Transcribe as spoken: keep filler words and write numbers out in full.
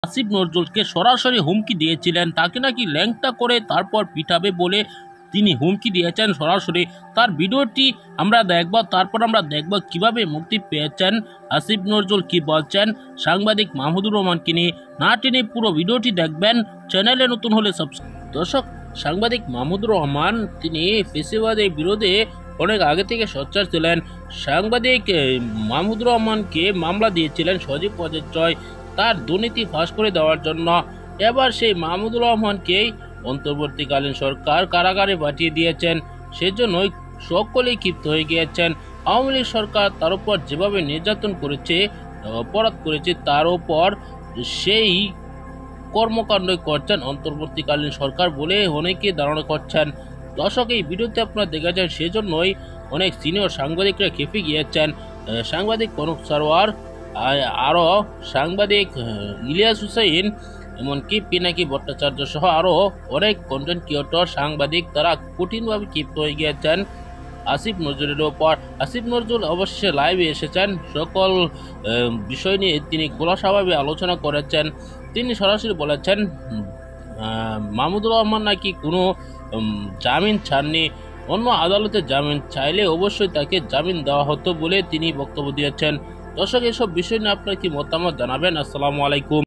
আসিফ নজরুলকে সরাসরি হুমকি দিয়েছিলেন, তাকে নাকি ল্যাংটা করে তারপর পিটাবে বলে তিনি হুমকি দিয়েছেন সরাসরি। তার ভিডিওটি আমরা দেখব, তারপর আমরা দেখব কিভাবে মুক্তি পেয়েছেন আসিফ নজরুল, কি বলছেন সাংবাদিক মাহমুদুর রহমানকে নিয়ে। না টেনে পুরো ভিডিওটি দেখবেন, চ্যানেলে নতুন হলে সাবস্ক্রাইব। দর্শক, সাংবাদিক মাহমুদুর রহমান তিনি ফেসিবাদের বিরুদ্ধে অনেক আগে থেকে সোচ্চার ছিলেন। সাংবাদিক মাহমুদুর রহমানকে মামলা দিয়েছিলেন সজীব জয় তার দুর্নীতি ফাঁস করে দেওয়ার জন্য। এবার সেই মাহমুদুর রহমানকেই অন্তর্বর্তীকালীন সরকার কারাগারে পাঠিয়ে দিয়েছেন। সেজন্যই সকলেই ক্ষিপ্ত হয়ে গিয়েছেন। আওয়ামী লীগ সরকার তার উপর যেভাবে নির্যাতন করেছে, অপরাধ করেছে, তার উপর সেই কর্মকাণ্ড করছেন অন্তর্বর্তীকালীন সরকার বলে অনেকে ধারণা করছেন। দর্শক, এই ভিডিওতে আপনারা দেখেছেন, সেজন্যই অনেক সিনিয়র সাংবাদিকরা খেপে গিয়েছেন। সাংবাদিক কনক সারোয়ার, আরও সাংবাদিক ইলিয়াস হুসাইন, এমনকি পিনাকি ভট্টাচার্য সহ আরও অনেক কন্টেন্ট ক্রিয়েটর সাংবাদিক তারা কঠিনভাবে ক্ষিপ্ত হয়ে গিয়েছেন আসিফ নজরুলের ওপর। আসিফ নজরুল অবশ্যই লাইভে এসেছেন, সকল বিষয় নিয়ে তিনি খোলাসাভাবে আলোচনা করেছেন। তিনি সরাসরি বলেছেন মাহমুদুর রহমান নাকি কোনো জামিন ছাড়নি, অন্য আদালতে জামিন চাইলে অবশ্যই তাকে জামিন দেওয়া হতো বলে তিনি বক্তব্য দিয়েছেন। দর্শক, এসব বিষয় নিয়ে আপনার কি মতামত জানাবেন। আসসালামু আলাইকুম।